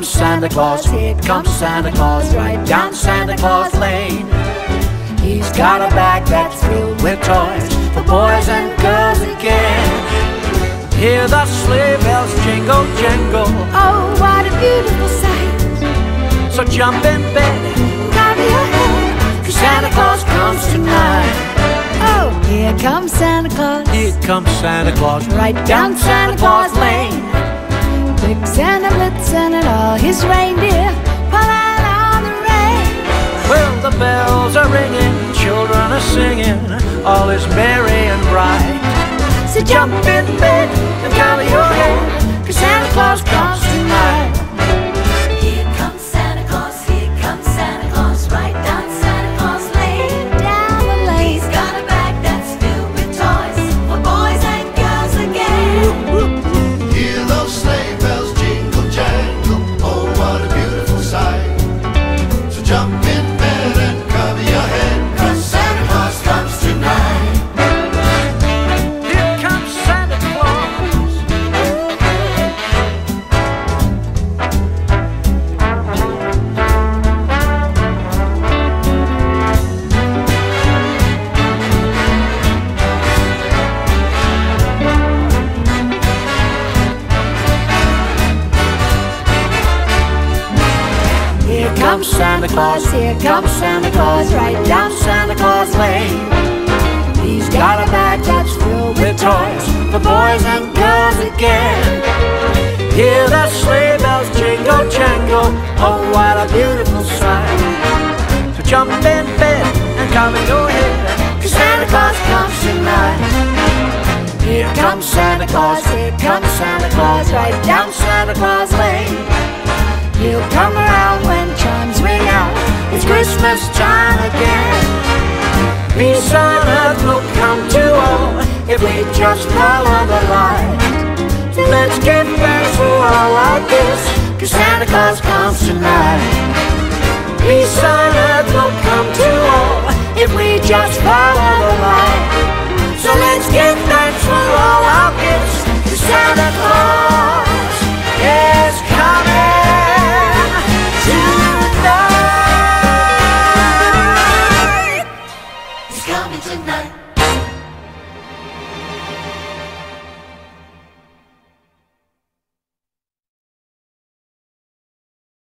comes Santa Claus, here comes Santa Claus, right down Santa Claus Lane. He's got a bag that's filled with toys for boys and girls again. Hear the sleigh bells jingle, jingle. Oh, what a beautiful sight. So jump in bed, Cover your head, 'cause Santa Claus comes tonight. oh, here comes Santa Claus, Here comes Santa Claus, right down Santa Claus Lane. Blitzen and Blitzen and all his reindeer pull out on the rain. Well, the bells are ringing, children are singing, all is merry and bright. So Jump in bed and cover your head, 'cause Santa Claus comes tonight. Here comes Santa Claus, right down Santa Claus Lane. down the lane. He's got a bag that's filled with toys for boys and girls again. Hear those sleigh bells jingle, jangle. Oh, what a beautiful sight. So jump in bed and cover your head, 'cause Santa Claus comes tonight. Here comes Santa Claus. Here comes Santa Claus, here comes Santa Claus, right down Santa Claus Lane. He's got a bag that's filled with toys for boys and girls again. Hear the sleigh bells jingle, jangle, oh what a beautiful sight. So jump in bed and cover your head, 'cause Santa Claus comes tonight. Here comes Santa Claus, here comes Santa Claus, right down Santa Claus Lane. He'll come around when chimes ring out, it's Christmas time again. Peace on earth will come to all if we just follow the light. So let's give thanks for all our gifts, 'cause Santa Claus comes tonight. Peace on earth will come to all if we just follow the light. So let's give thanks for all our gifts, 'cause Santa Claus is coming tonight. He's coming tonight.